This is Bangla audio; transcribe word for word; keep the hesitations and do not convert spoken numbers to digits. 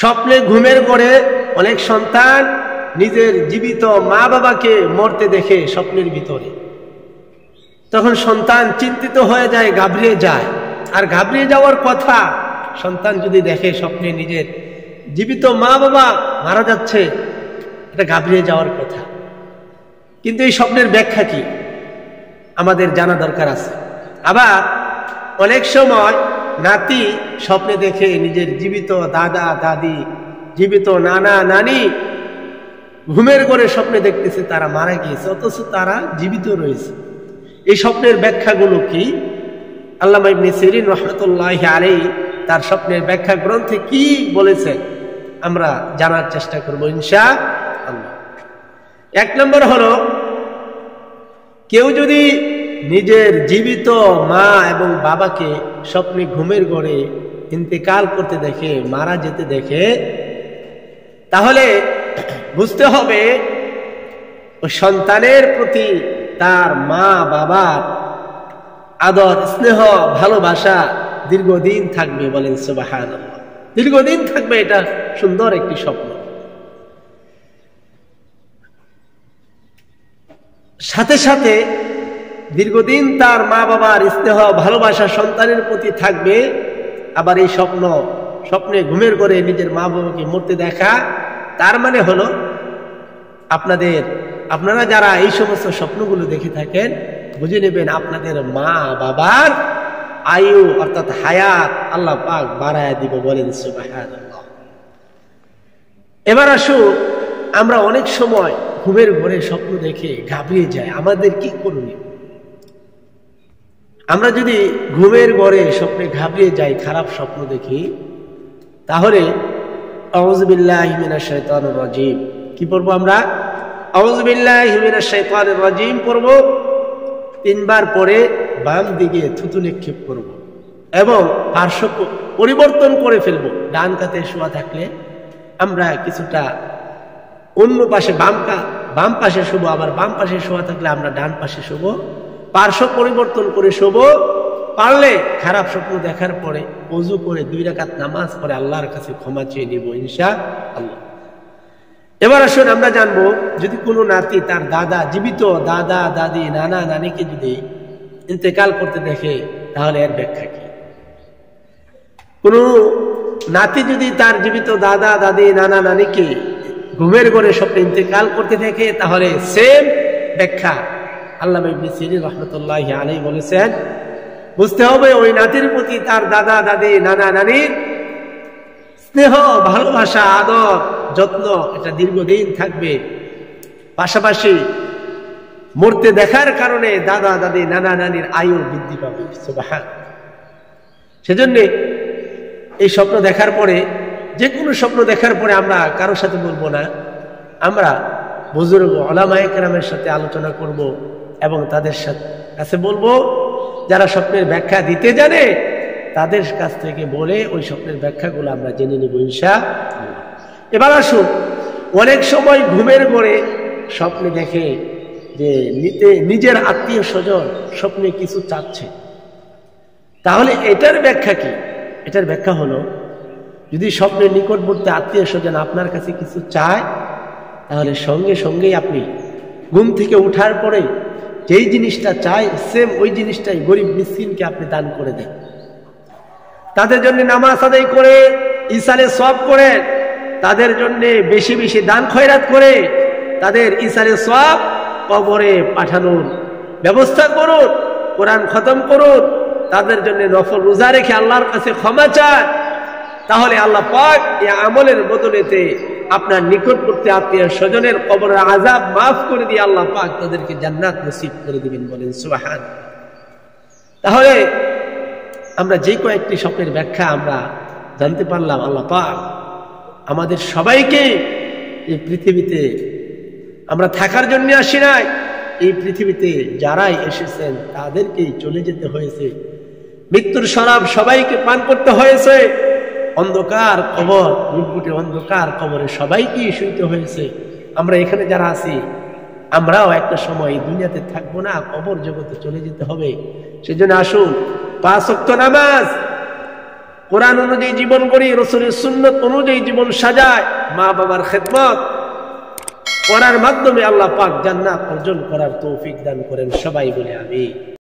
স্বপ্নে ঘুমের ঘরে অনেক সন্তান নিজের জীবিত মা বাবাকে মরতে দেখে স্বপ্নের ভিতরে, তখন সন্তান চিন্তিত হয়ে যায়, ঘাবড়িয়ে যায়। আর ঘাবড়িয়ে যাওয়ার কথা, সন্তান যদি দেখে স্বপ্নে নিজের জীবিত মা বাবা মারা যাচ্ছে, এটা ঘাবড়িয়ে যাওয়ার কথা। কিন্তু এই স্বপ্নের ব্যাখ্যা কি আমাদের জানা দরকার আছে। আবার অনেক সময় নাতি স্বপ্নে দেখে নিজের জীবিত দাদা দাদি, জীবিত নানা নানি ঘুমের ঘরে স্বপ্নে দেখতেছে তারা মারা গিয়েছে, অথচ তারা জীবিত রয়েছে। এই স্বপ্নের ব্যাখ্যাগুলো কি? আল্লামা ইবনে সিরিন রাহমাতুল্লাহি আলাইহি তার স্বপ্নের ব্যাখ্যা গ্রন্থে কি বলেছেন আমরা জানার চেষ্টা করব ইনশাআল্লাহ। এক নম্বর হলো, কেউ যদি নিজের জীবিত মা এবং বাবাকে স্বপ্নে ঘুমের ঘরে ইন্তেকাল করতে দেখে, মারা যেতে দেখে, তাহলে বুঝতে হবে ওই সন্তানের প্রতি তার মা বাবার আদর, স্নেহ, ভালোবাসা দীর্ঘদিন থাকবে। বলেন সুবহানাল্লাহ। দীর্ঘদিন থাকবে, এটা সুন্দর একটি স্বপ্ন। সাথে সাথে দীর্ঘদিন তার মা বাবার স্নেহ ভালোবাসা সন্তানের প্রতি থাকবে। আবার এই স্বপ্ন, স্বপ্নে ঘুমের ঘরে নিজের মা বাবাকে মরতে দেখা, তার মানে হলো আপনাদের আপনারা যারা এই সমস্ত স্বপ্নগুলো দেখে থাকেন, বুঝে নেবেন আপনাদের মা বাবার আয়ু অর্থাৎ হায়াত আল্লাহ পাক বাড়ায় দিবে। বলেন সুবহানাল্লাহ। এবার আসুন, আমরা অনেক সময় ঘুমের ঘরে স্বপ্ন দেখে ঘাবড়িয়ে যাই, আমাদের কি করণীয়? আমরা যদি ঘুমের ঘরে স্বপ্নে ঘাবড়িয়ে যাই, খারাপ স্বপ্ন দেখি, তাহলে আউযু বিল্লাহি মিনাশ শাইতানির রাজীম কি পড়বো আমরা? আউযু বিল্লাহি মিনাশ শাইতানির রাজীম পড়ব। তিনবার পরে বাম দিকে থুতু নিক্ষেপ করব এবং পার্শ্ব পরিবর্তন করে ফেলবো। ডান কাতে শোয়া থাকলে আমরা কিছুটা অন্য পাশে বাম বাম পাশে শোবো, আবার বাম পাশে শোয়া থাকলে আমরা ডান পাশে শোবো। পার্শ্ব পরিবর্তন করে শোবো। পারলে খারাপ স্বপ্ন দেখার পরে ওযু করে দুই রাকাত নামাজ পড়ে আল্লাহর কাছে ক্ষমা চেয়ে নিব ইনশাআল্লাহ। এবার আসুন আমরা জানবো, যদি কোনো নাতি তার দাদা, জীবিত দাদা দাদি, নানা নানিকে যদি ইন্তেকাল করতে দেখে, তাহলে এর ব্যাখ্যা কি? কোনো নাতি যদি তার জীবিত দাদা দাদি, নানা নানিকে ঘুমের ঘরে স্বপ্নে ইন্তেকাল করতে দেখে, তাহলে সেম ব্যাখ্যা আল্লামা ইবনে সিরিন রাহমাতুল্লাহি আলাইহি বলেছেন। বুঝতে হবে ওই নাতির প্রতি তার দাদা দাদি, নানা নানির স্নেহ, ভালোবাসা, আদর, যত্ন এটা দীর্ঘদিন থাকবে। পাশাপাশি মরতে দেখার কারণে দাদা দাদি, নানা নানির আয়ু বৃদ্ধি পাবে। সুবহান। সেজন্য এই স্বপ্ন দেখার পরে, যে কোনো স্বপ্ন দেখার পরে আমরা কারোর সাথে বলবো না, আমরা বুজুর্গ উলামায়ে কেরামের সাথে আলোচনা করব এবং তাদের সাথে কাছে বলবো, যারা স্বপ্নের ব্যাখ্যা দিতে জানে তাদের কাছ থেকে বলে ওই স্বপ্নের ব্যাখ্যাগুলো আমরা জেনে নিব ইনশাআল্লাহ। এবার আসুন, অনেক সময় ঘুমের ঘরে স্বপ্নে দেখে যে নিতে নিজের আত্মীয় স্বজন স্বপ্নে কিছু চাচ্ছে, তাহলে এটার ব্যাখ্যা কি? এটার ব্যাখ্যা হলো, যদি স্বপ্নের নিকটবর্তী আত্মীয় স্বজন আপনার কাছে কিছু চায়, তাহলে সঙ্গে সঙ্গেই আপনি ঘুম থেকে উঠার পরে যেই জিনিসটা চায় সেম ওই জিনিসটাই গরিব মিসকিনকে আপনি দান করে দেন। তাদের জন্য নামাজ আদায় করে, ইসালে সওয়াব করে, তাদের জন্য বেশি বেশি দান খয়রাত করে, তাদের ইসালে সওয়াব কবরে পাঠানোর ব্যবস্থা করুন, কোরআন খতম করুন, তাদের জন্য নফল রোজা রেখে আল্লাহর কাছে ক্ষমা চান। তাহলে আল্লাহ পাক এই আমলের বদলেতে আপনার নিকটবর্তী আত্মীয় স্বজনের কবরের আযাব মাফ করে দিয়ে আল্লাহ পাক তাদেরকে জান্নাত নসিব করে দিবেন। বলেন সুবহান। তাহলে আমরা যে কয়েকটি স্বপ্নের ব্যাখ্যা আমরা জানতে পারলাম, আল্লাহ পাক আমাদের সবাইকে এই পৃথিবীতে আমরা থাকার জন্য আসি নাই, এই পৃথিবীতে যারাই এসেছেন তাদেরকেই চলে যেতে হয়েছে। মৃত্যুর শরাব সবাইকে পান করতে হয়েছে। অন্ধকার কবর, ঘুটঘুটে অন্ধকার কবরে সবাইকেই শুইতে হয়েছে। আমরা এখানে যারা আছি, আমরাও একটা সময় দুনিয়াতে থাকবো না, কবর জগতে চলে যেতে হবে। সেজন্য আসুন, পাঁচ ওয়াক্ত নামাজ কোরআন অনুযায়ী জীবন করি, রাসূলের সুন্নাত অনুযায়ী জীবন সাজায়, মা বাবার খেদমত করার মাধ্যমে আল্লাহ পাক জান্নাত অর্জন করার তৌফিক দান করেন। সবাই বলে আমিন।